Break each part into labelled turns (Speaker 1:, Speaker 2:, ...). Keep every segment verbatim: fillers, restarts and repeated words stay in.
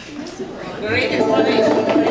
Speaker 1: Great explanation.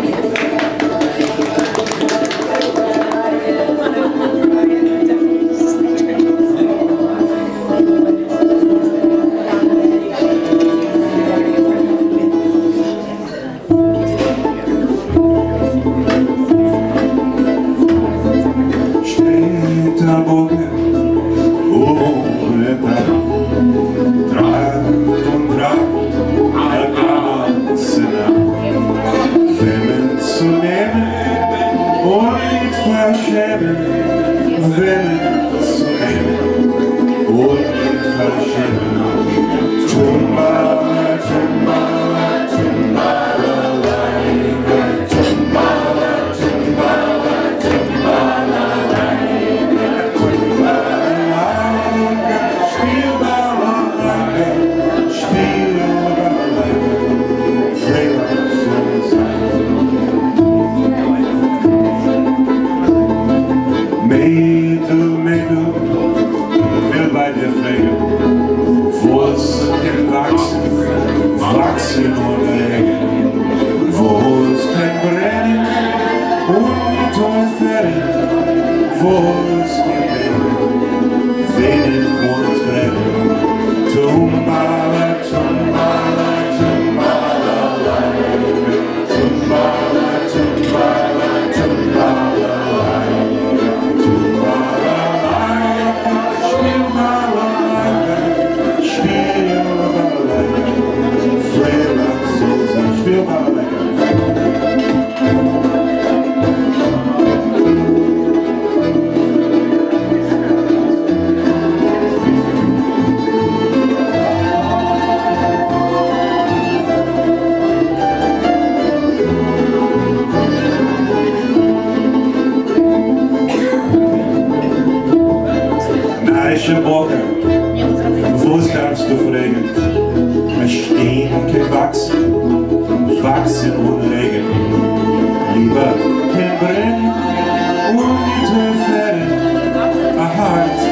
Speaker 2: Steht der Bogen, ohne Dach, treibt und treibt eine ganze Nacht. Filmen zu nehmen und nicht verschämen, Filmen zu nehmen und nicht verschämen. Tumbala, tumbala, tumbala, laika, tumbala, tumbala, tumbala, laika, tumbala, laika, spielbala, laika, spielbala, laika, Freeland soll sein. Mädel, Mädel, will bei dir pflegen. Wurzeln wachsen, wachsen und legen. Wurzeln brennen und Teufel, Wurzeln brennen, wenig und brennen. Tumbala, tumbala, tumbala, laika, tumbala, tumbala, tumbala, laika, tumbala, laika, spielbala, laika, spielbala, laika, Freeland soll sein, spielbala, laika. Nijsje bokken, wo's kannst du fragen? Wir stehen kein Wachsen, wachsen und regen. Lieber kein Brennen und die Teufel, ein Hart.